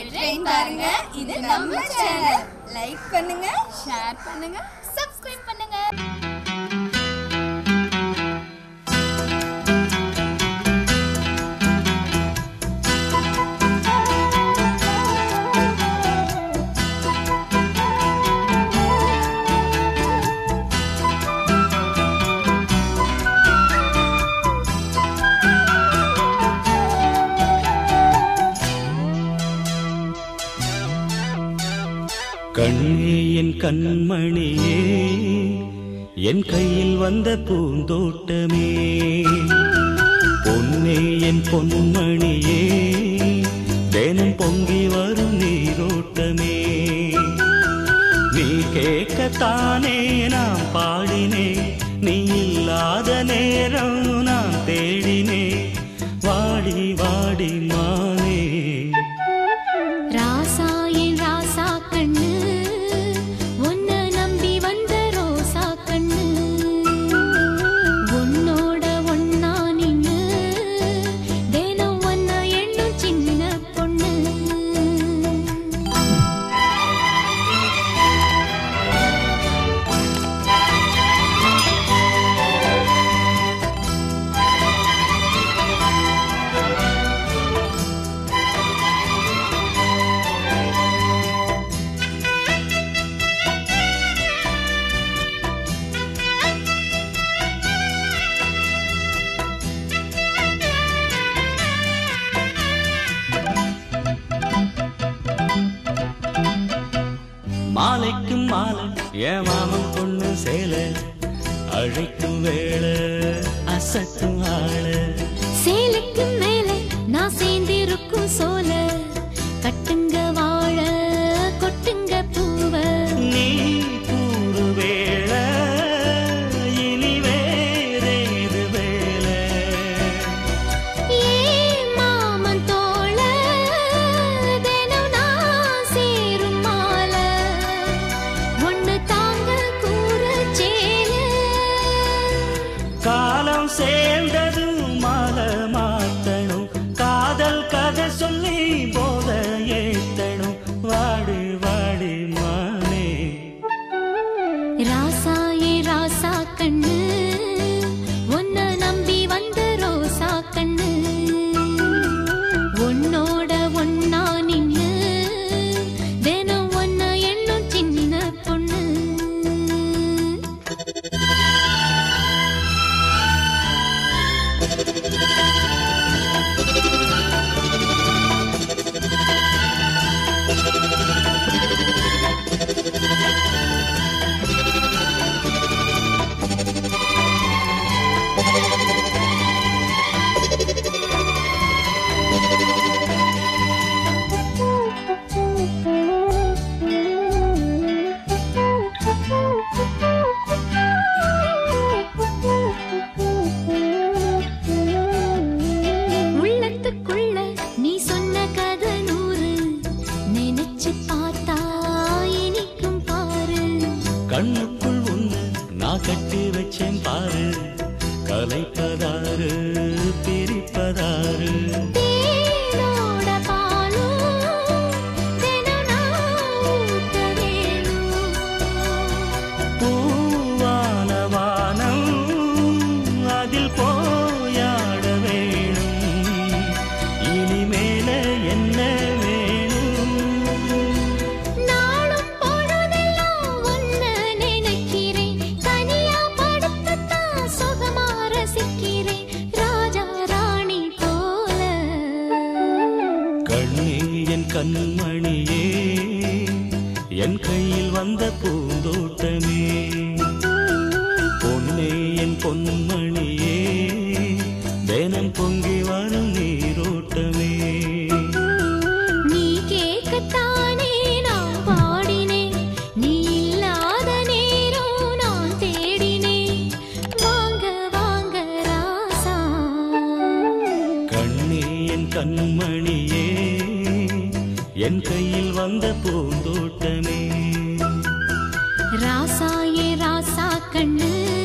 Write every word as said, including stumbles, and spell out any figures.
Train பாருங்க. இது நம்ம சேனல். லைக் பண்ணுங்க, ஷேர் பண்ணுங்க, சப்ஸ்கிரைப் பண்ணுங்க. கண்ணே என் கண்மணியே, என் கையில் வந்த பூந்தோட்டமே, பொன்னே என் பொன்மணியே, தினம் பொங்கி வரும் நீரோட்டமே, நீ கேட்கத்தானே நான் பாடினே, நீ இல்லாத நேரம் நான் தேடினே, வாடி வாடி மானே. மாலைக்கும் மாலை என் மாமன் பொண்ணு சேல, அழைக்கும் வேளை அசத்தும் ஆள, சேலைக்கும் மேல நான் சேர்ந்திருக்கும் சோல, கட்டுங்க வாழ கொட்டுங்க பூவ, நீ கூறு வேளை இனி வேறேது வேலை, ஏ மாமன் தோள தினம் நான் சேரும் மால, ஒண்ணு தாங்க கூற சேல, காலம் சேர்ந்ததும் மாலை மாத்தணும், காதல் கதை சொல்லி போத ஏத்தணும், வாடி வாடி மானே. ராசாயே ராசா கண்ணு, உன்னை நம்பி வந்த ரோசா கண்ணு, உன்னோட ஒன்னா நின்னு தினம் ஒன்ன எண்ணும் சின்ன பொண்ணு. உள்ளத்துக்குள்ள நீ சொன்ன கதை நூறு, நினைச்சு பார்த்தா இனிக்கும் பாரு, கண்ணுக்குள் ஒண்ணு நான் கட்டி வச்சேன் பாரு, கலைப்பதாரு பிரிப்பதாரு, தேனோட பாலும் தினம் நான் ஊத்த வேணும், பூவான வானம் அதில் போயாட வேணும், இனிமேல என்ன வேணும், நாளும் பொழுதெல்லாம் ஒன்ன நினைக்கிறேன், தனியா படுத்துத்தான் சுகமா ரசிக்கிறேன், ராஜா ராணி போல. கண்ணே என் கண்மணியே, என் கையில் வந்த பூந்தோட்டமே, பொன்னே என் பொன்மணியே, தினம் பொங்கி வரும் நீரோட்டமே, நீ கேட்கத்தானே நான் பாடினேன், நீ இல்லாத நேரம் நான் தேடினேன், வாங்க வாங்க ராசா. கண்ணே என் கண்மணியே, என் கையில் வந்த பூந்தோட்டமே. ராசாயே ராசா கண்ணு,